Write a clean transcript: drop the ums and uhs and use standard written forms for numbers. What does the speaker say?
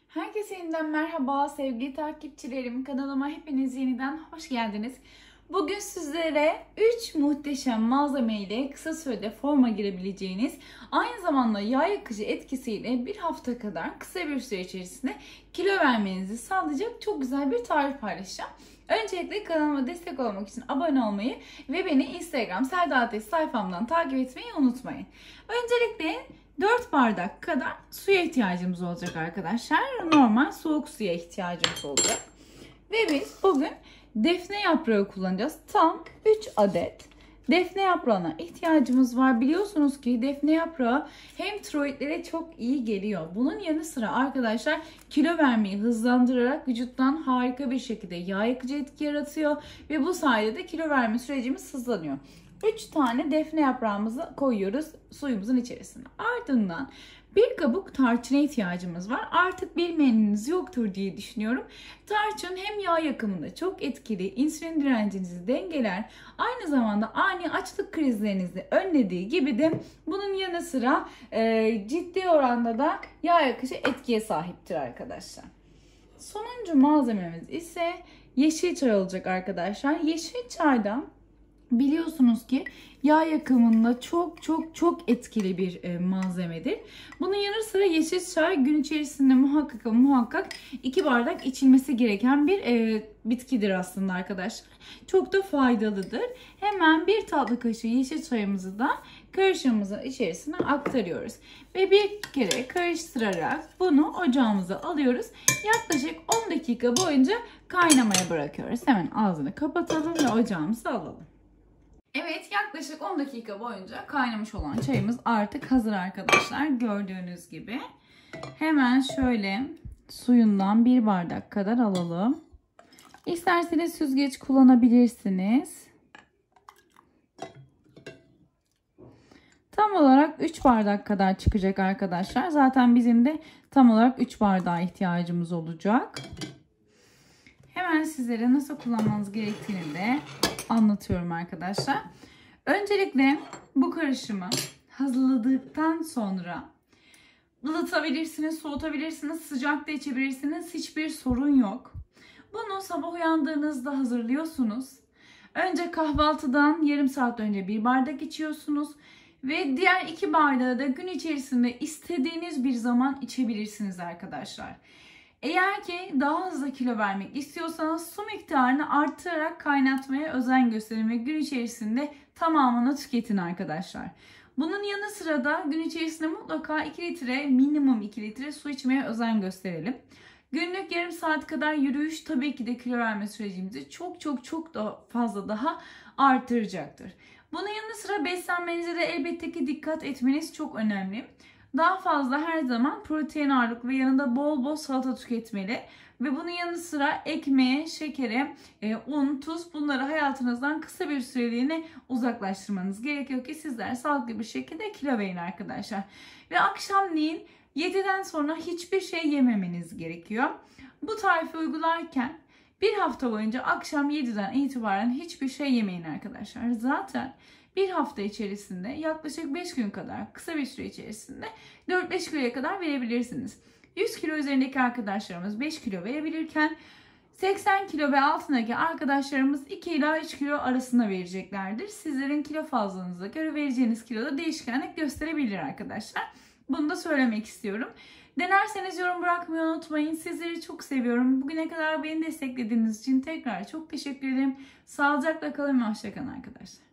Herkese yeniden merhaba sevgili takipçilerim. Kanalıma hepiniz yeniden hoş geldiniz. Bugün sizlere 3 muhteşem malzeme ile kısa sürede forma girebileceğiniz, aynı zamanda yağ yakıcı etkisiyle bir hafta kadar kısa bir süre içerisinde kilo vermenizi sağlayacak çok güzel bir tarif paylaşacağım. Öncelikle kanalıma destek olmak için abone olmayı ve beni Instagram Selda Ateş sayfamdan takip etmeyi unutmayın. Öncelikle 4 bardak kadar suya ihtiyacımız olacak arkadaşlar. Normal soğuk suya ihtiyacımız olacak. Ve biz bugün defne yaprağı kullanacağız. Tam 3 adet defne yaprağına ihtiyacımız var. Biliyorsunuz ki defne yaprağı hem tiroidlere çok iyi geliyor. Bunun yanı sıra arkadaşlar kilo vermeyi hızlandırarak vücuttan harika bir şekilde yağ yakıcı etki yaratıyor. Ve bu sayede de kilo verme sürecimiz hızlanıyor. 3 tane defne yaprağımızı koyuyoruz suyumuzun içerisine. Ardından bir kabuk tarçına ihtiyacımız var. Artık bilmeyeniniz yoktur diye düşünüyorum. Tarçın hem yağ yakımında çok etkili, insülin direncinizi dengeler, aynı zamanda ani açlık krizlerinizi önlediği gibi de bunun yanı sıra ciddi oranda da yağ yakıcı etkiye sahiptir arkadaşlar. Sonuncu malzememiz ise yeşil çay olacak arkadaşlar. Yeşil çaydan biliyorsunuz ki yağ yakımında çok etkili bir malzemedir. Bunun yanı sıra yeşil çay gün içerisinde muhakkak 2 bardak içilmesi gereken bir bitkidir aslında arkadaşlar. Çok da faydalıdır. Hemen bir tatlı kaşığı yeşil çayımızı da karışımımızın içerisine aktarıyoruz. Ve bir kere karıştırarak bunu ocağımıza alıyoruz. Yaklaşık 10 dakika boyunca kaynamaya bırakıyoruz. Hemen ağzını kapatalım ve ocağımıza alalım. Evet, yaklaşık 10 dakika boyunca kaynamış olan çayımız artık hazır arkadaşlar. Gördüğünüz gibi. Hemen şöyle suyundan 1 bardak kadar alalım. İsterseniz süzgeç kullanabilirsiniz. Tam olarak 3 bardak kadar çıkacak arkadaşlar. Zaten bizim de tam olarak 3 bardağa ihtiyacımız olacak. Hemen sizlere nasıl kullanmanız gerektiğini de anlatıyorum arkadaşlar. Öncelikle bu karışımı hazırladıktan sonra ılıtabilirsiniz, soğutabilirsiniz, sıcak da içebilirsiniz. Hiçbir sorun yok. Bunu sabah uyandığınızda hazırlıyorsunuz. Önce kahvaltıdan yarım saat önce 1 bardak içiyorsunuz. Ve diğer 2 bardağı da gün içerisinde istediğiniz bir zaman içebilirsiniz arkadaşlar. Eğer ki daha hızlı kilo vermek istiyorsanız su miktarını arttırarak kaynatmaya özen gösterin ve gün içerisinde tamamını tüketin arkadaşlar. Bunun yanı sıra da gün içerisinde mutlaka 2 litre, minimum 2 litre su içmeye özen gösterelim. Günlük yarım saat kadar yürüyüş tabii ki de kilo verme sürecimizi çok fazla daha artıracaktır. Bunun yanı sıra beslenmenize de elbette ki dikkat etmeniz çok önemli. Daha fazla her zaman protein ağırlıklı ve yanında bol salata tüketmeli. Ve bunun yanı sıra ekmeğe, şekere, un, tuz bunları hayatınızdan kısa bir süreliğine uzaklaştırmanız gerekiyor ki sizler sağlıklı bir şekilde kilo verin arkadaşlar. Ve akşamleyin 7'den sonra hiçbir şey yememeniz gerekiyor. Bu tarifi uygularken bir hafta boyunca akşam 7'den itibaren hiçbir şey yemeyin arkadaşlar. Zaten bir hafta içerisinde yaklaşık 5 gün kadar kısa bir süre içerisinde 4-5 kiloya kadar verebilirsiniz. 100 kilo üzerindeki arkadaşlarımız 5 kilo verebilirken 80 kilo ve altındaki arkadaşlarımız 2 ila 3 kilo arasında vereceklerdir. Sizlerin kilo fazlalığınıza göre vereceğiniz kiloda değişkenlik gösterebilir arkadaşlar. Bunu da söylemek istiyorum. Denerseniz yorum bırakmayı unutmayın. Sizleri çok seviyorum. Bugüne kadar beni desteklediğiniz için tekrar çok teşekkür ederim. Sağlıcakla kalın ve hoşça kalın arkadaşlar.